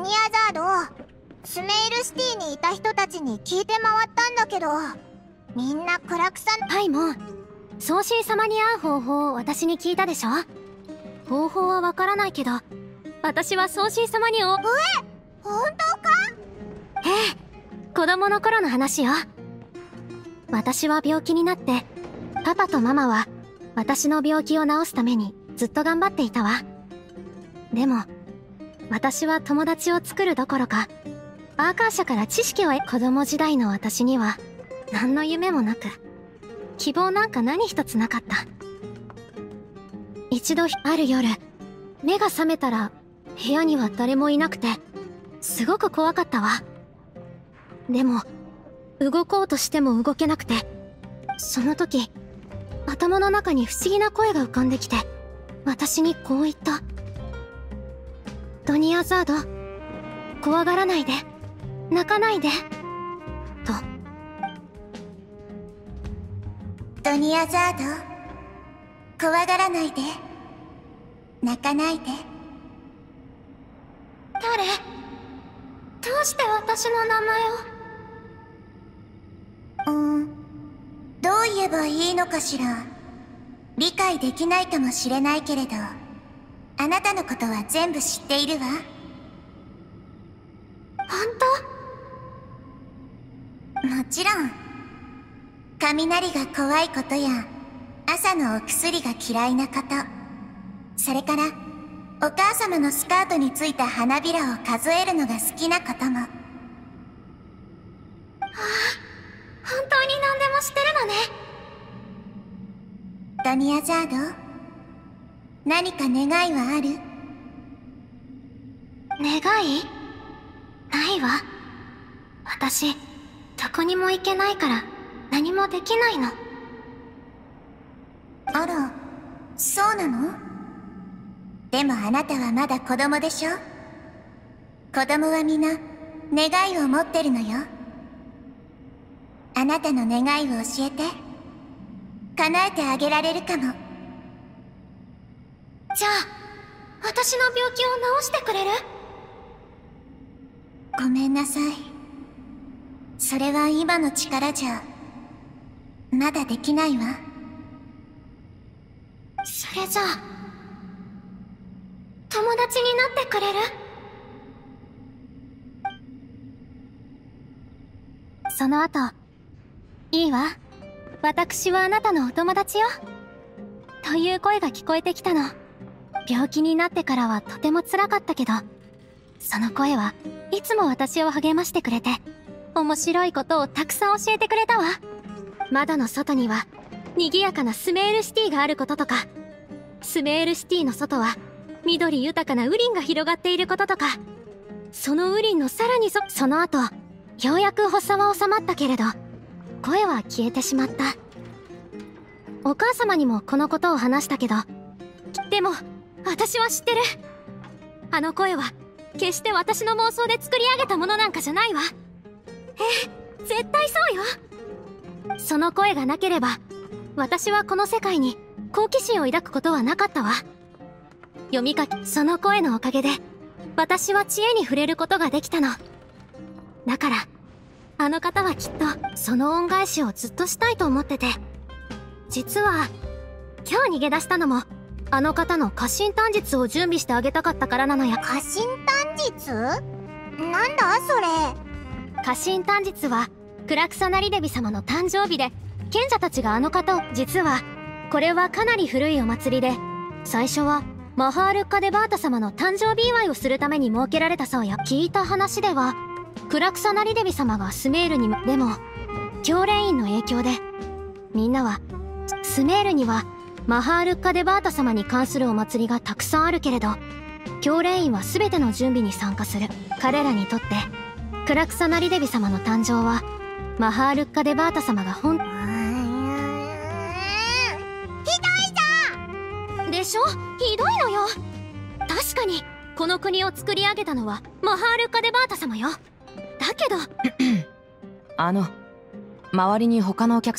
ニアザード、スメイルシティにいた人たちに聞いて回ったんだけど、みんなクラクサン。 はい、もう宗神様に会う方法を私に聞いたでしょ。方法はわからないけど、私は宗神様に本当か？ ええ、子供の頃の話よ。私は病気になって、パパとママは私の病気を治すためにずっと頑張っていたわ。でも私は友達を作るどころか、アーカー社から知識を子供時代の私には何の夢もなく、希望なんか何一つなかった。一度ある夜、目が覚めたら部屋には誰もいなくて、すごく怖かったわ。でも動こうとしても動けなくて、その時頭の中に不思議な声が浮かんできて、私にこう言った。ドニアザード、怖がらないで、泣かないでと。 ドニアザード、怖がらないで、泣かないで。 誰？どうして私の名前を？ どう言えばいいのかしら。理解できないかもしれないけれど、あなたのことは全部知っているわ。 本もちろん。雷が怖いことや、朝のお薬が嫌いなこと、それからお母様のスカートについた花びらを数えるのが好きなことも。 本当に何でも知ってるのね。 ドニアザード、何か願いはある？ 願い？ないわ。私、どこにも行けないから何もできないの。 あら、そうなの？でもあなたはまだ子供でしょ？子供はみんな願いを持ってるのよ。あなたの願いを教えて。叶えてあげられるかも。 じゃあ、私の病気を治してくれる？ ごめんなさい。それは今の力じゃ、まだできないわ。 それじゃあ、友達になってくれる？その後、いいわ。私はあなたのお友達よ。という声が聞こえてきたの。病気になってからはとても辛かったけど、その声はいつも私を励ましてくれて、面白いことをたくさん教えてくれたわ。窓の外には賑やかなスメールシティがあることとか、スメールシティの外は緑豊かなウリンが広がっていることとか、そのウリンのさらにその後、ようやく発作は収まったけれど、声は消えてしまった。お母様にもこのことを話したけど、でも私は知ってる。あの声は決して私の妄想で作り上げたものなんかじゃないわ。絶対そうよ。その声がなければ私はこの世界に好奇心を抱くことはなかったわ。読み書き、その声のおかげで私は知恵に触れることができたの。だからあの方はきっとその恩返しをずっとしたいと思ってて、実は今日逃げ出したのもあの方の家臣短術を準備してあげたかったからなのよ。 家臣短術？なんだそれ。 家臣短術はクラクサナリデビ様の誕生日で、賢者たちがあの方を、実はこれはかなり古いお祭りで、最初はマハールッカ・デバータ様の誕生日祝いをするために設けられたそうよ。聞いた話ではクラクサナリデビ様がスメールにも、でも教練院の影響でみんなはスメールにはマハールッカ・デバータ様に関するお祭りがたくさんあるけれど、教練院は全ての準備に参加する。彼らにとってクラクサナリデビ様の誕生はマハールッカ・デバータ様がひどいじゃん。 でしょ？ひどいのよ。確かにこの国を作り上げたのはマハールッカ・デバータ様よ。だけど周りに他のお客